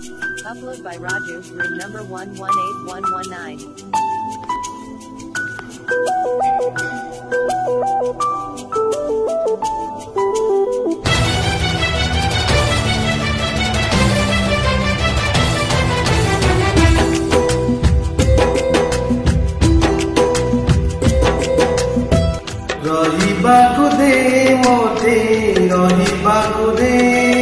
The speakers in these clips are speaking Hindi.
Upload by Raju, room number 118119. रहिबाकु दे मोते रहिबाकु दे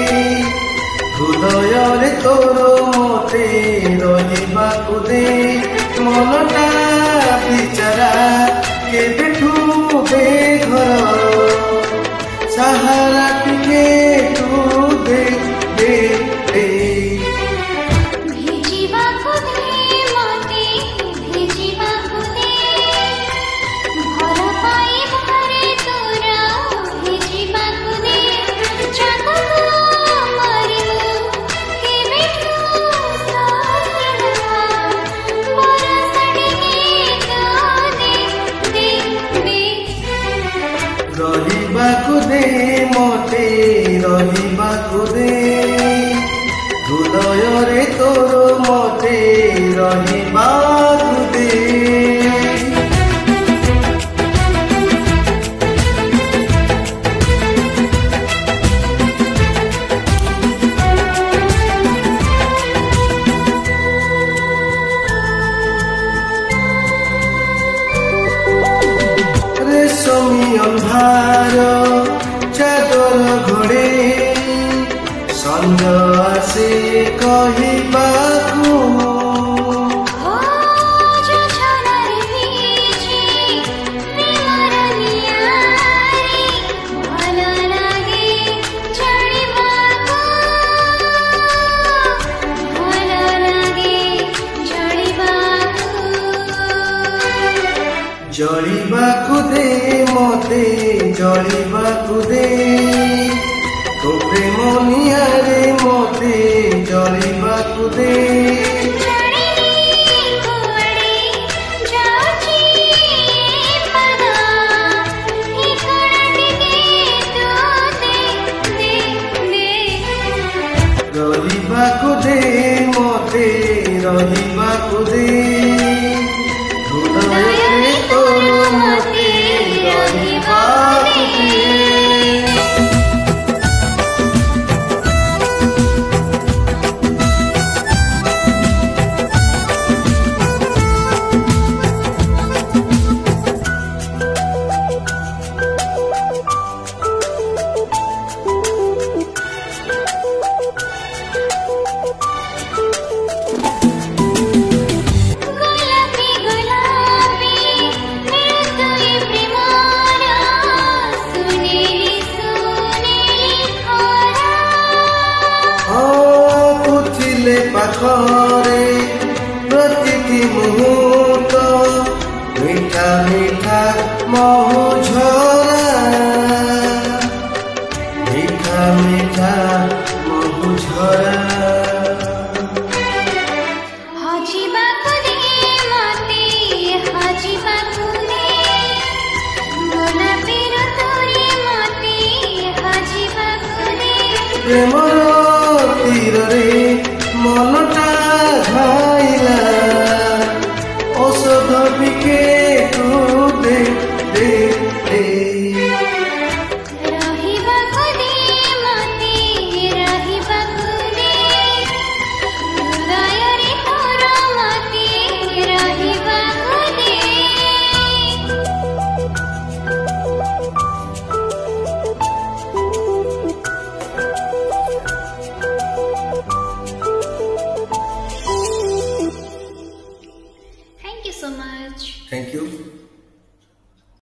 हृदय रे तोर मोते रहिबाकु दे मनटा बिचारा केबेठू बेघर सहारा टिके तू दे दे दे रहिबाकु दे मोते रहिबाकु दे हृदय रे तोर मोते रहिबाकु दे रेशमी अंधार चादर घोड़े संज आसे कहिबाकू जलिबाकु दे मोते जलिबाकु दे तो प्रेम नियारे मोते जलिबाकु दे रहिबाकु दे मोते रहिबाकु दे हृदय रे तोर मोते रहिबाकु दे पाखरे प्रतिटी मुहूर्त मीठा मीठा महु झरा मीठा मीठा महु झरा